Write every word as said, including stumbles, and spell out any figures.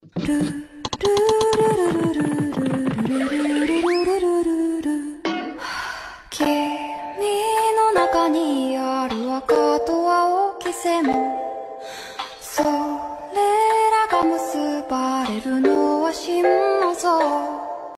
君の中にある赤と青き線それらが結ばれるのは心の像